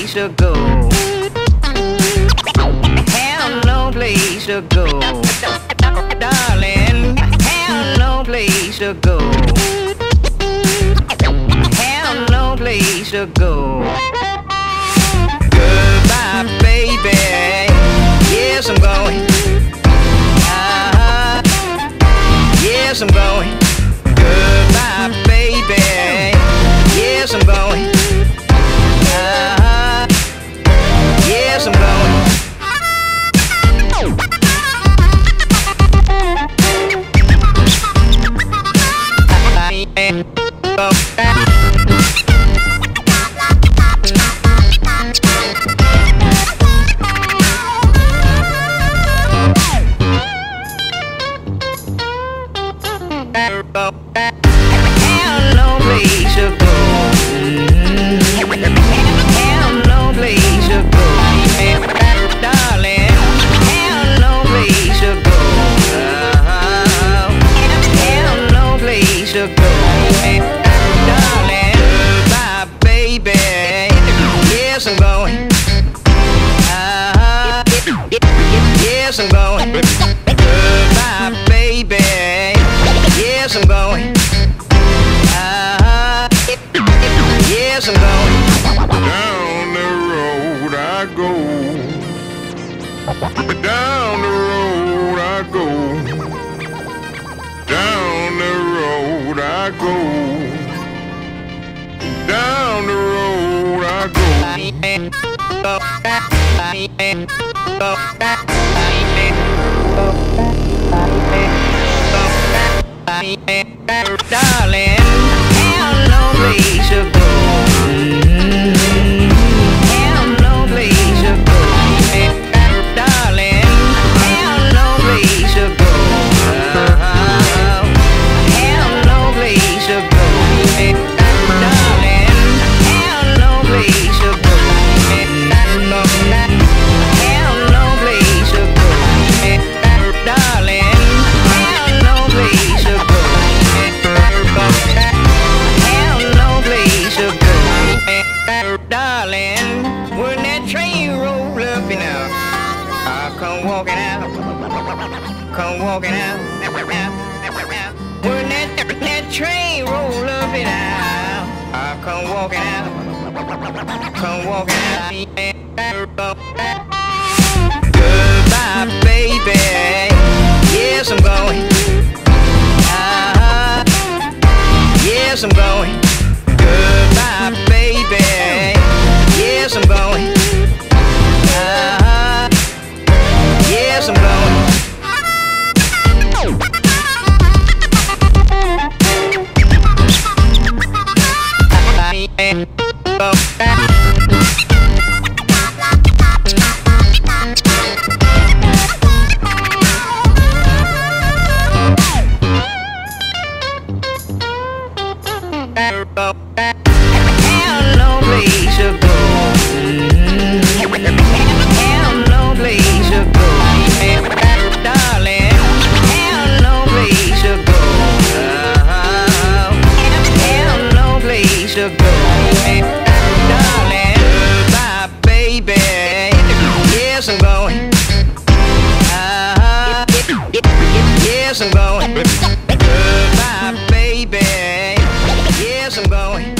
place to go. Have no place to go. Darling, have no place to go. Have no place to go. Goodbye, baby. Yes, I'm going. Yes, I'm going. Goodbye, baby. Yes, I'm going. Yes, I'm going. Have no place to go. Have no place to go. Darling, have no place to go. Have no place to go. Darling, bye, baby. Yes, I'm going. Yes, I'm going. Goodbye, baby. Yes, I'm going. Yes, I'm going. Down the road I go. Down the road I go. Down the road I go. Down the road I go. Darling, have no place to go. Have no place to go. Darling, have no place to go. Have no place to go. Darling, have no place to go. Have no place to go. Darling, have no place to go. Have no place to go. Darling, when that train roll up and out, I'll come walking out. Come walking out. When that train roll up and out, I'll come walking out. Come walking out. Goodbye, baby. Yes, I'm going. Yes, I'm going. Goodbye, baby. Yes, I'm going. Yes, I'm going. Have no place to go. Have no place to go. Darling, have no place to go. Have no place to go. Darling, bye, baby. Yes, I'm going. Yes, I'm going. Goodbye, baby. Yes, I'm going.